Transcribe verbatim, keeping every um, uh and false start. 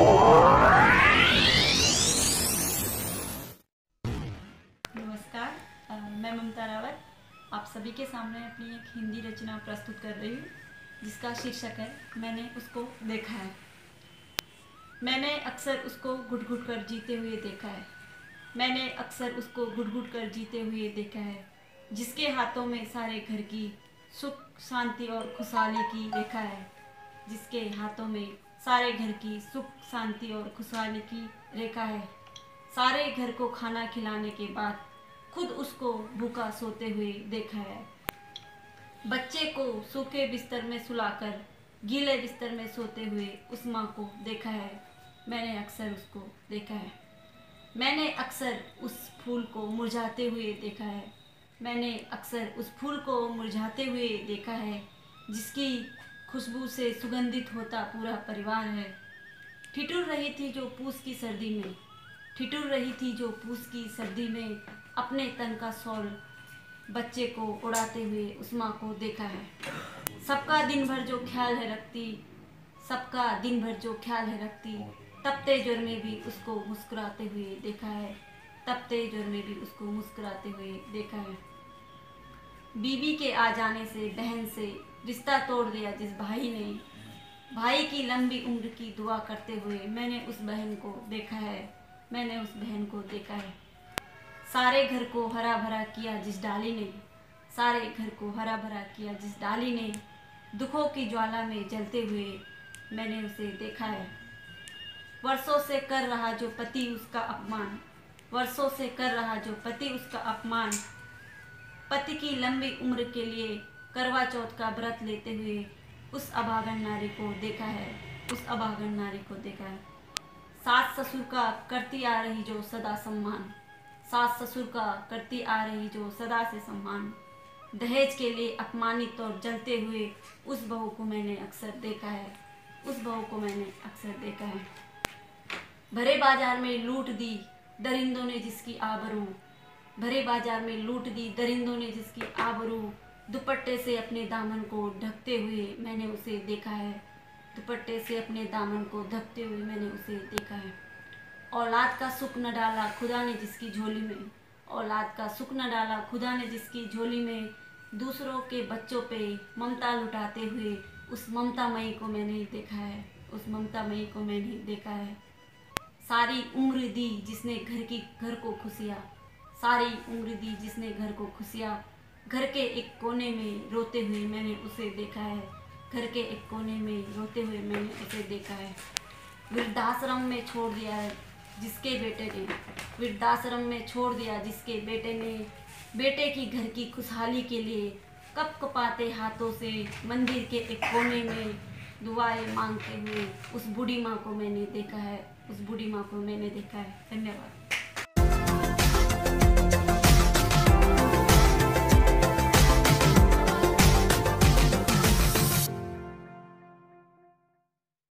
नमस्कार, मैं ममता रावत आप सभी के सामने अपनी एक हिंदी रचना प्रस्तुत कर रही हूँ, जिसका शीर्षक है मैंने उसको देखा है। मैंने अक्सर उसको घुट घुट कर जीते हुए देखा है। मैंने अक्सर उसको घुट घुट कर जीते हुए देखा है, जिसके हाथों में सारे घर की सुख शांति और खुशहाली की रेखा है। जिसके हाथों में सारे घर की सुख शांति और खुशहाली की रेखा है। सारे घर को खाना खिलाने के बाद खुद उसको भूखा सोते हुए देखा है। बच्चे को सूखे बिस्तर में सुलाकर गीले बिस्तर में सोते हुए उस माँ को देखा है। मैंने अक्सर उसको देखा है। मैंने अक्सर उस फूल को मुरझाते हुए देखा है। मैंने अक्सर उस फूल को मुरझाते हुए देखा है, जिसकी खुशबू से सुगंधित होता पूरा परिवार है। ठिठुर रही थी जो पूस की सर्दी में ठिठुर रही थी जो पूस की सर्दी में अपने तन का शॉल बच्चे को उड़ाते हुए उस माँ को देखा है। सबका दिन भर जो ख्याल है रखती सबका दिन भर जो ख्याल है रखती तपते ज्वर में भी उसको मुस्कुराते हुए देखा है। तपते ज्वर में भी उसको मुस्कुराते हुए देखा है। बीवी के आ जाने से बहन से रिश्ता तोड़ दिया जिस भाई ने, भाई की लंबी उम्र की दुआ करते हुए मैंने उस बहन को देखा है। मैंने उस बहन को देखा है। सारे घर को हरा भरा किया जिस डाली ने सारे घर को हरा भरा किया जिस डाली ने दुखों की ज्वाला में जलते हुए मैंने उसे देखा है। वर्षों से कर रहा जो पति उसका अपमान वर्षों से कर रहा जो पति उसका अपमान पति की लंबी उम्र के लिए करवा चौथ का व्रत लेते हुए उस अभागन नारी को देखा है। उस अभागन नारी को देखा है। सास ससुर का करती आ रही जो सदा सम्मान सास ससुर का करती आ रही जो सदा से सम्मान दहेज के लिए अपमानित और जलते हुए उस बहू को मैंने अक्सर देखा है। उस बहू को मैंने अक्सर देखा है। भरे बाजार में लूट दी दरिंदों ने जिसकी आबरू भरे बाजार में लूट दी दरिंदों ने जिसकी आबरू दुपट्टे से अपने दामन को ढकते हुए मैंने उसे देखा है। दुपट्टे से अपने दामन को ढकते हुए मैंने उसे देखा है। औलाद का सुख न डाला खुदा ने जिसकी झोली में औलाद का सुख न डाला खुदा ने जिसकी झोली में दूसरों के बच्चों पे ममता लुटाते हुए उस ममता मई को मैंने देखा है। उस ममता मई को मैंने देखा है। सारी उम्र दी जिसने घर की घर को खुशियाँ सारी उम्र दी जिसने घर को खुशियाँ घर के एक कोने में रोते हुए मैंने उसे देखा है। घर के एक कोने में रोते हुए मैंने उसे देखा है। वृद्धाश्रम में छोड़ दिया है जिसके बेटे ने वृद्धाश्रम में छोड़ दिया जिसके बेटे ने बेटे की घर की खुशहाली के लिए कप कपाते हाथों से मंदिर के एक कोने में दुआएं मांगते हुए उस बूढ़ी माँ को मैंने देखा है। उस बूढ़ी माँ को मैंने देखा है। धन्यवाद।